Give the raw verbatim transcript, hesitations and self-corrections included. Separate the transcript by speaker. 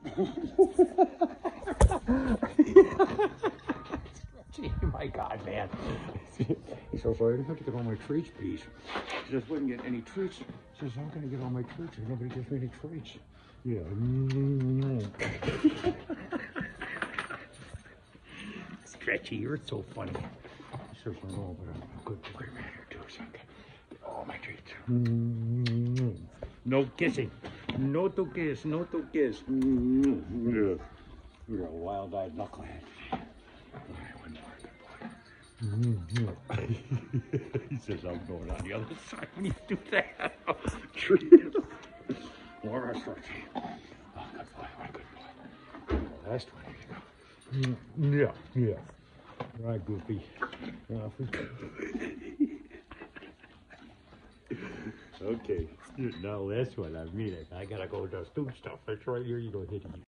Speaker 1: Gee, my God, man. He says, well, I didn't have to get all my treats, please. He says, wouldn't get any treats. He says, I'm going to get all my treats and nobody gives me any treats. Yeah. Stretchy, you're so funny. He says, no, but I'm a good boy around here too, so I'm going to get all my treats. No kissing. No to kiss, no to kiss. Yeah. You're a wild-eyed knucklehead. He says, I'm going on the other side when you do that. Tree. More stretchy. Oh, good boy, what a good boy. Last one, here you go. Yeah, yeah. Right, Goofy. Okay, now last one, I mean it. I gotta go do stuff. It's right here, you go hit it.